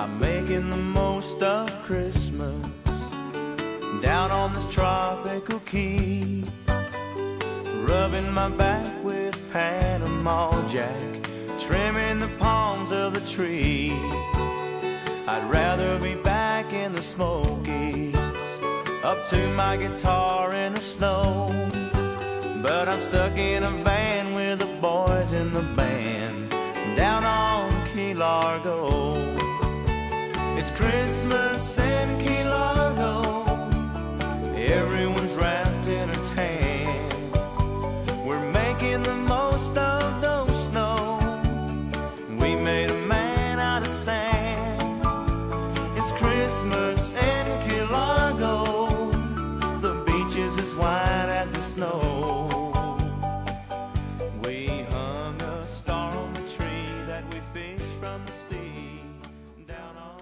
I'm making the most of Christmas down on this tropical key, rubbing my back with Panama Jack, trimming the palms of the tree. I'd rather be back in the Smokies, up to my guitar in the snow, but I'm stuck in a van with the boys in the band down on Key Largo. It's Christmas in Key Largo, everyone's wrapped in a tan. We're making the most of those snow, we made a man out of sand. It's Christmas in Key Largo, the beach is as white as the snow. We hung a star on the tree that we fished from the sea down on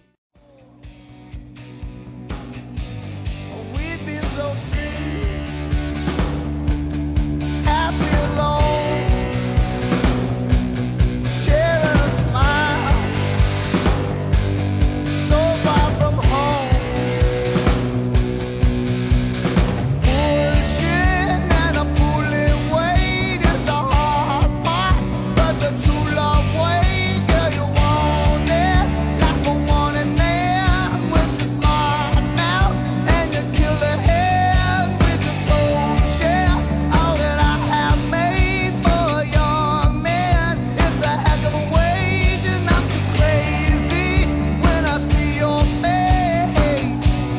Key. We'd be so free, happy alone, sharing a smile, so far from home. Pushing and a pulling weight is the hard part, but the true love way, girl, you want it like a wanted man with a smart mouth, and you kill the head with your bullshit. All that I have made for a young man, it's a heck of a wage, and I'm too crazy when I see your face.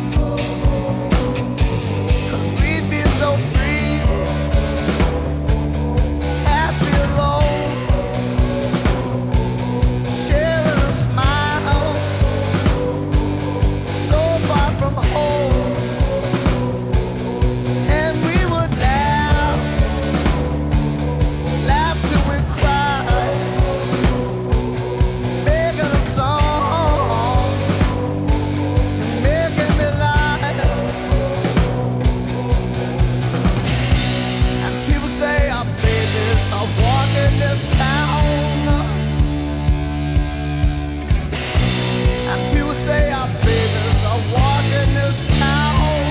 'Cause we'd be so free, happy alone, sharing a smile, so far from home. And we would laugh, laugh till we cry, making a song, making me laugh. And people say our babies are walking this town. And people say our babies are walking this town.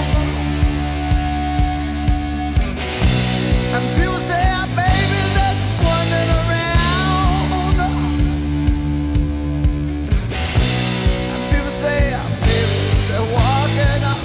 And people say our babies are just wandering around. And people say our babies are walking up.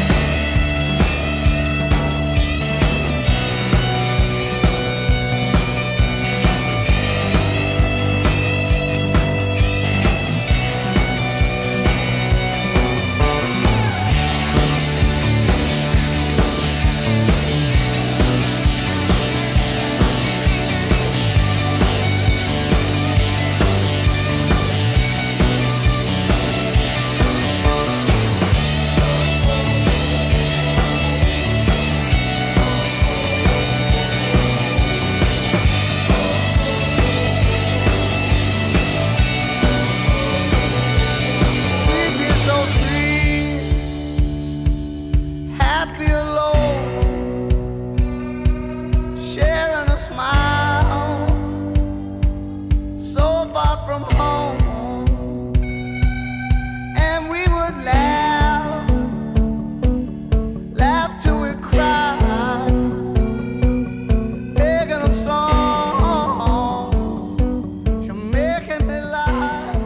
We'd be so free, happy alone, sharing a smile, so far from home. And we would laugh, laugh till we cry, making up songs. You're making me laugh,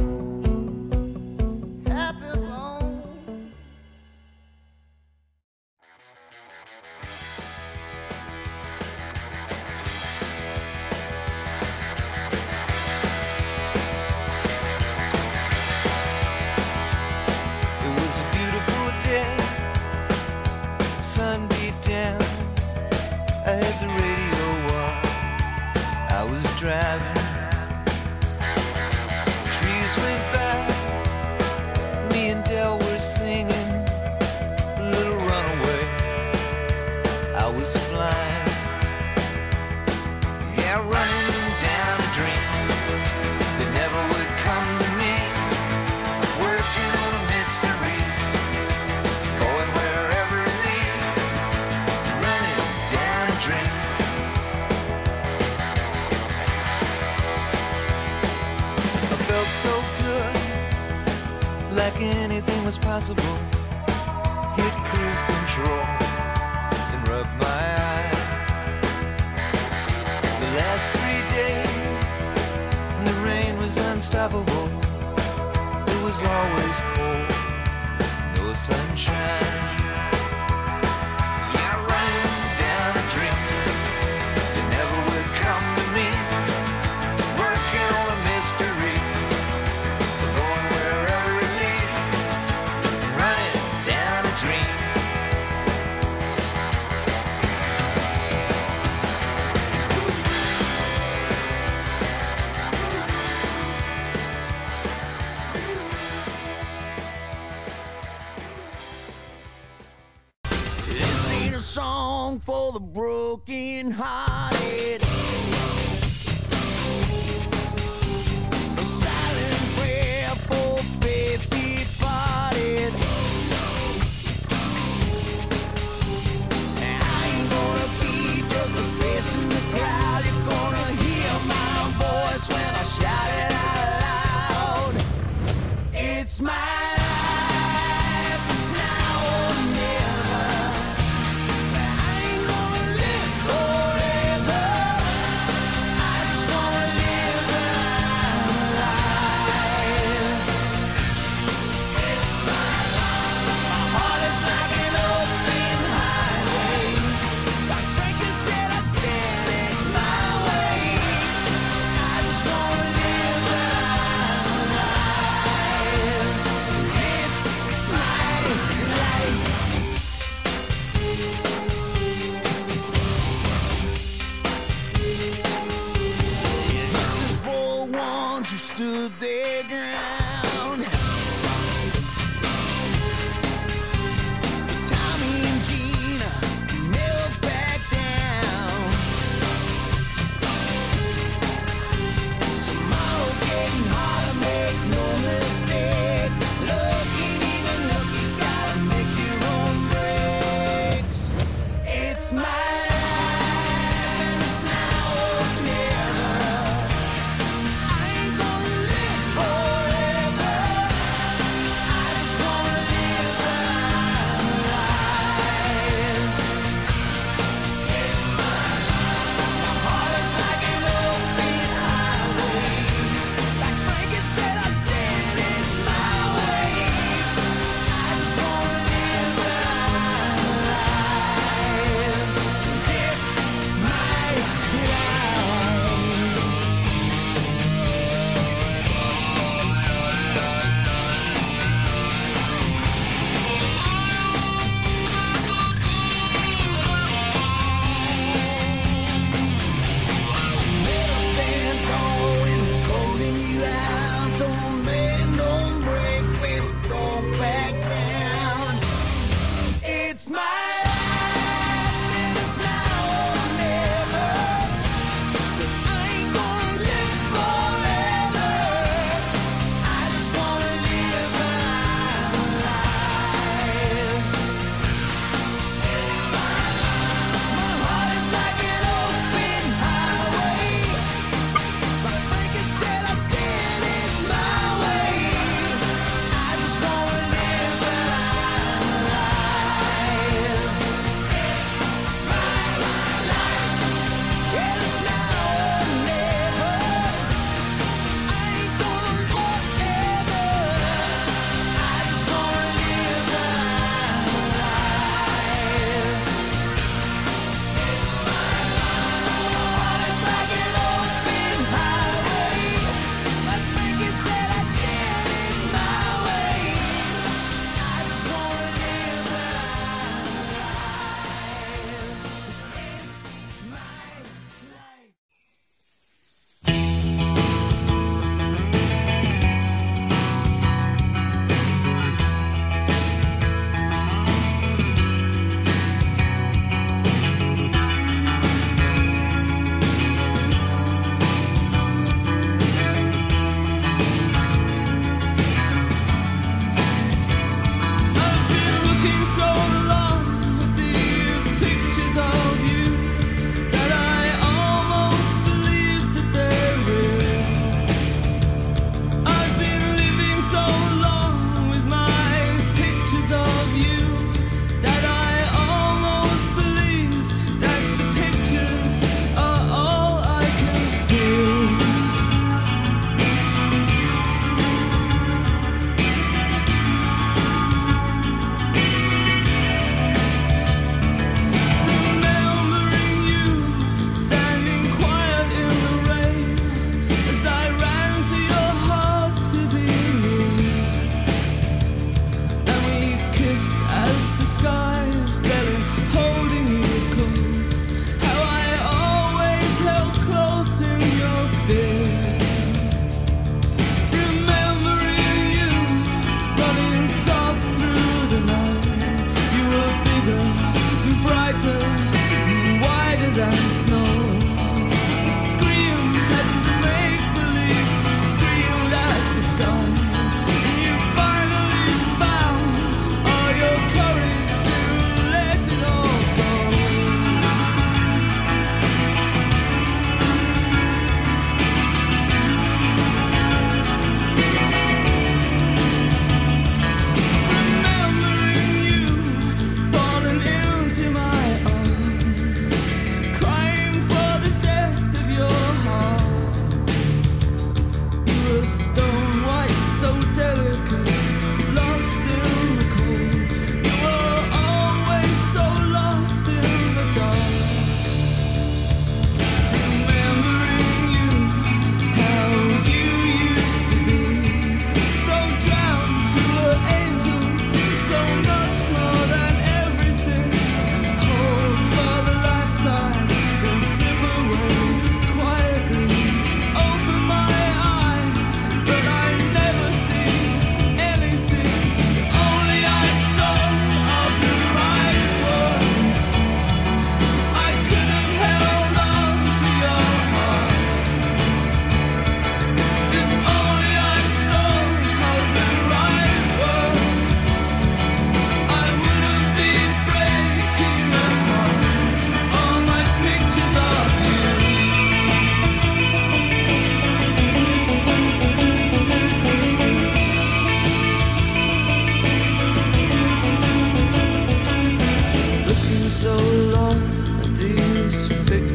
happy alone. It was a beautiful day, sun beat down, I had the radio on, I was driving, trees went by, me and Del were singing a little runaway, I was flying, yeah, running down a dream that never would come to me, working on a mystery, going wherever it leads, running down a dream. impossible. Hit cruise control and rub my eyes. The last 3 days, and the rain was unstoppable. It was always cold, no sunshine. Yeah, running down a dream that never would come to me. Working on a mystery, going wherever it leads. Running down a dream. This ain't a song for the broken-hearted. A silent prayer for faith departed. I ain't gonna be just a face in the crowd. You're gonna hear my voice when I shout it out loud. It's my life, it's now or never. I ain't gonna live forever. I just wanna live when I'm alive. It's my life. My heart is like an open highway. Like Franklin said, I did it my way. I just wanna live when I'm alive. It's my life. This is for ones who stood their ground. For Tommy and Gina, who never back down. Tomorrow's getting harder, make no mistake. Looking even look, you gotta make your own breaks. It's my life, and it's now or never. I ain't gonna live forever.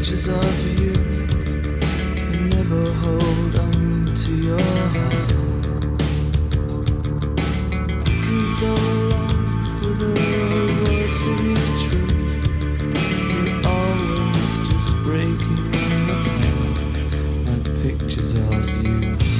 pictures of you and never hold on to your heart. Looking so long for the voice to be true. You're always just breaking apart my pictures of you.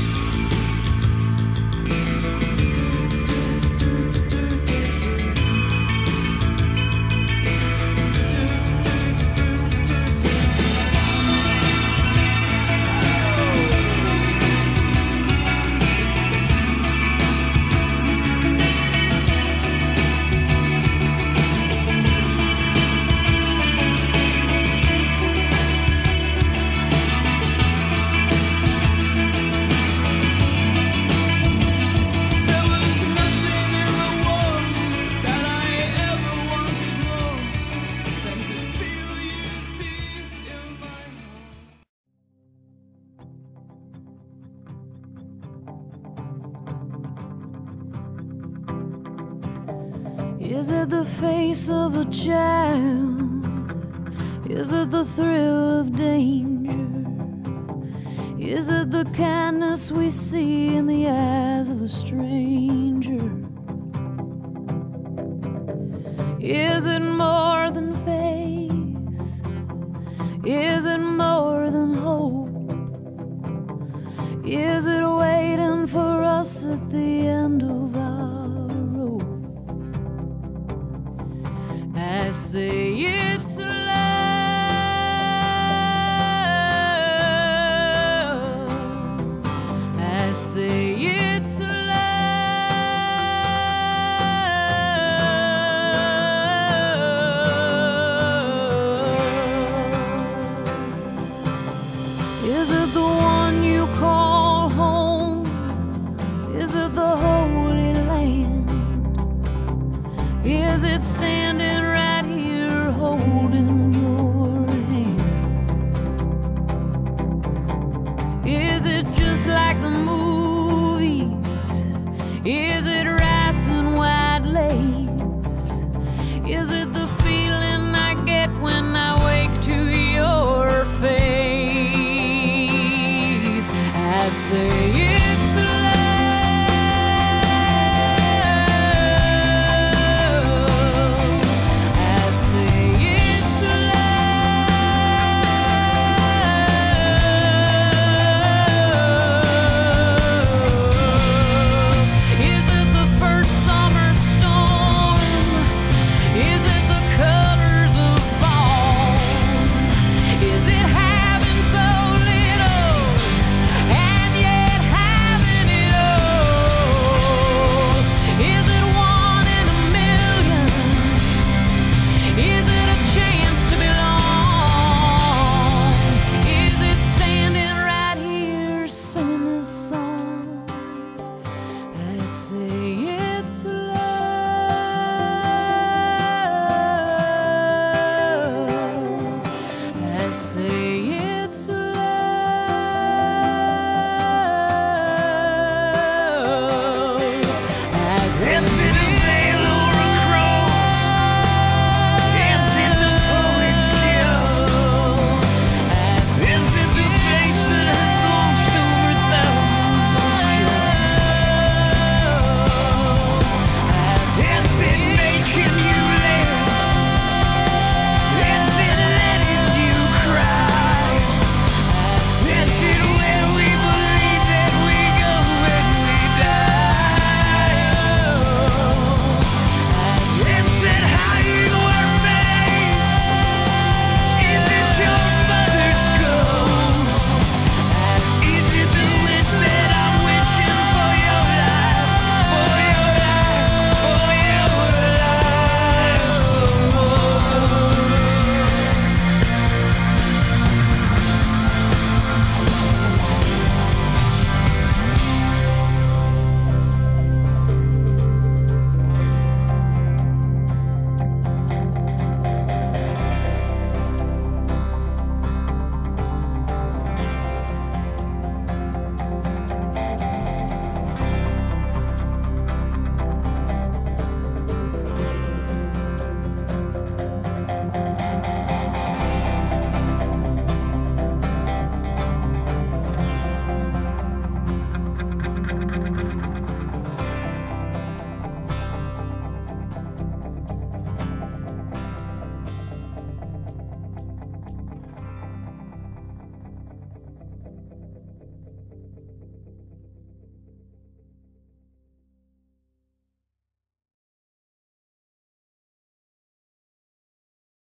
Is it the face of a child? Is it the thrill of danger? Is it the kindness we see in the eyes of a stranger? Is it more than faith? Is it more than hope? Is it waiting for us at the end of our rope? I say it's love. I say it's love. Is it the one you call home? Is it the Holy Land? Is it standing right here holding your hand? Is it just like the movies? Is